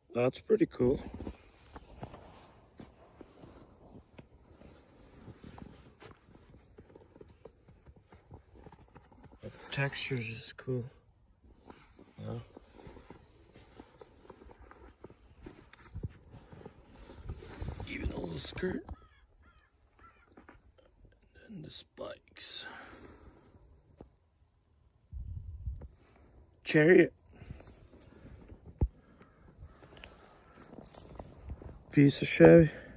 That's pretty cool. The textures is cool. Yeah. Even a little skirt. And then the spikes. Chariot. Piece of Chevy.